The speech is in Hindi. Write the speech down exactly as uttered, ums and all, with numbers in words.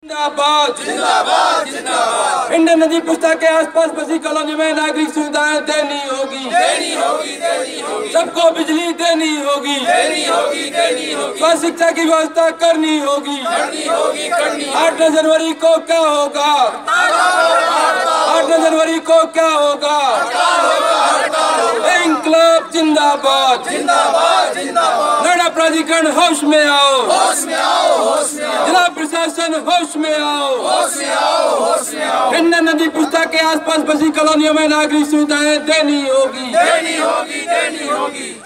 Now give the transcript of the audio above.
जिंदाबाद जिंदाबाद जिंदाबाद। इंडियन नदी पुस्ता के आसपास बसी कॉलोनी में नागरिक सुविधाएं देनी होगी देनी होगी देनी होगी। सबको बिजली देनी होगी देनी होगी देनी होगी। स्वास्थ्य शिक्षा की व्यवस्था करनी होगी करनी होगी करनी। आठ जनवरी को क्या होगा आठ जनवरी को क्या होगा इंकलाब जिंदाबाद जिंदाबाद जिंदाबाद। नोएडा प्राधिकरण होश में आओ होश में आओ होश में आओ। जिला प्रशासन होश में आओ होश में आओ होश में आओ। इंडियन नदी पुस्ता के आसपास बसी कॉलोनियों में नागरिक सुविधाएं देनी होगी देनी होगी देनी होगी।